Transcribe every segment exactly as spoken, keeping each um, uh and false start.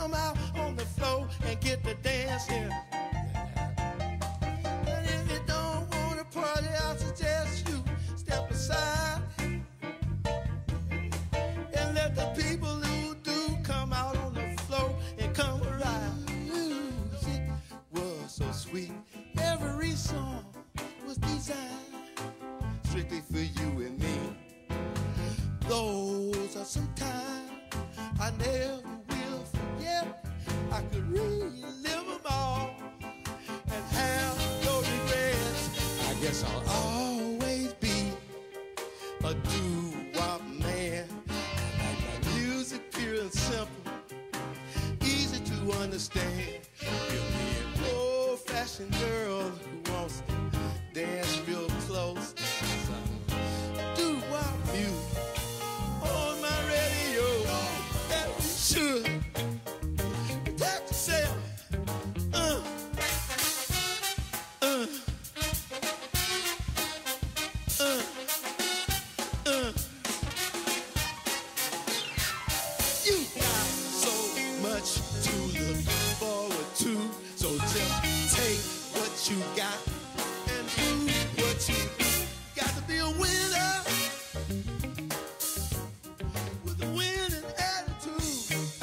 come out on the floor and get the dance in. And if you don't want to party, I suggest you step aside and let the people who do come out on the floor and come around. Music was so sweet. Every song was designed strictly for you and me. Those are some times I never will forget. I could relive them all and have no regrets. I guess I'll always be a doo-wop man. Like my music pure and simple, easy to understand. You'll be an old-fashioned girl who wants to dance real close. Doo-wop music on my radio. That you should protect yourself. Uh, uh, uh, uh. You got so much to look forward to. So just take what you got and do what you got to be a winner with a winning attitude.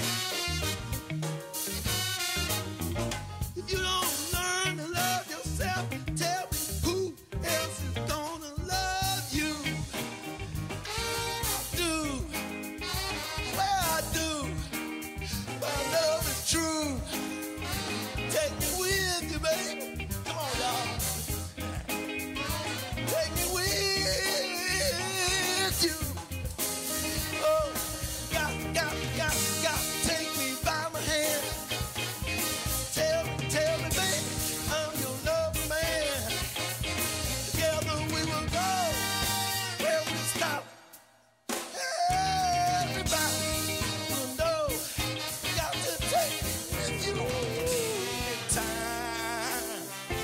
If you don't learn to love yourself, tell me who else is gonna love you. I do. Well, I do. My love is true. Take me with you, baby. Come on, y'all. Take me with you. Oh, got, got, got, got. Take me by my hand. Tell me, tell me, baby, I'm your love man. Together we will go where we stop. Everybody will know. Got to take me with you in time.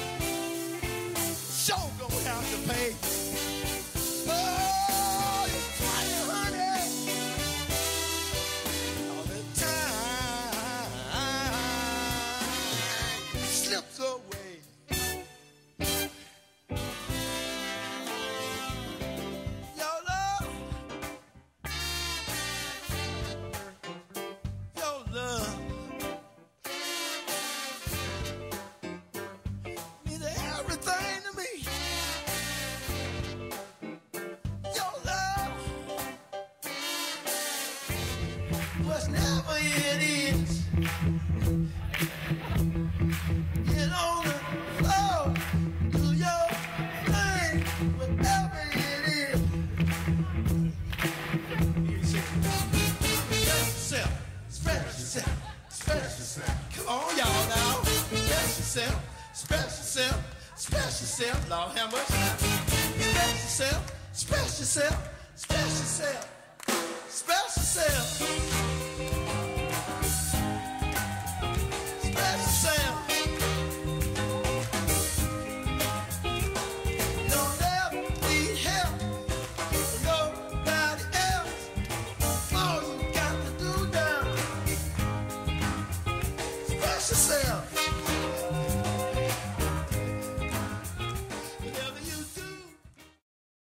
Sure gonna have to pay. Oh, you crying, honey. All the time slips away. Your love, your love means everything to me. Your love was never it is. Get on the floor, do your thing, whatever it is. Express yourself, express yourself, express yourself. Come on, y'all now. Express yourself, express yourself, express yourself. Lord have mercy. Express yourself, express yourself, express yourself, express yourself. Express yourself. Don't ever need help from nobody else. All you got to do now, express yourself.